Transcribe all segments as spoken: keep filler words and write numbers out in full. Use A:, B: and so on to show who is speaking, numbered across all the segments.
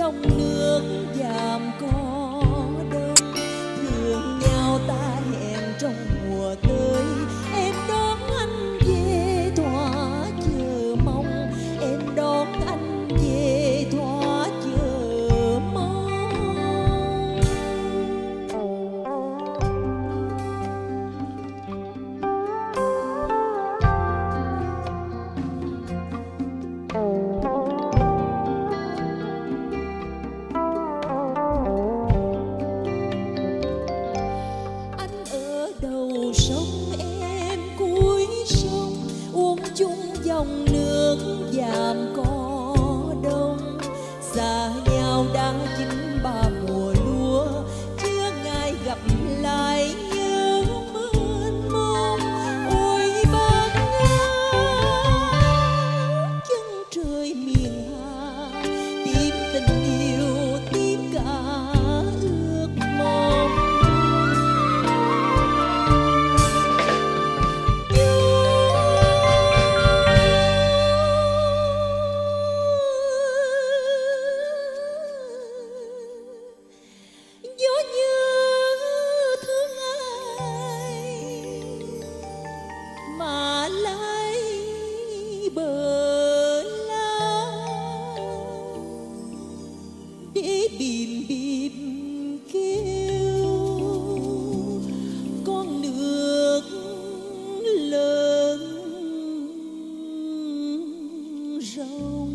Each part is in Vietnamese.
A: dòng nước dàm có đông, thương nhau ta hẹn trong mùa tới. Em đón anh về thỏa chờ mong, em đón anh về thỏa chờ mong. Anh ở đầu sông em cuối sông, uống chung dòng nước dàm có đông. Xa nhau đã chín ba mùa lúa, chưa ngày gặp lại nhớ mênh mông. Ôi bác ngát chân trời miền Hà, tìm tình yêu tìm cả ước mong. Gió nhớ thương ai mà lại bờ la, để bìm bìm kêu con nước lớn rồng.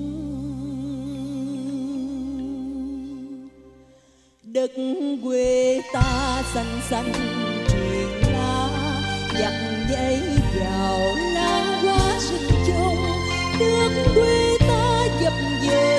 A: Đất quê ta xanh xanh triền lá, dắt dây vào lan qua rừng trông. Nước quê ta dập dề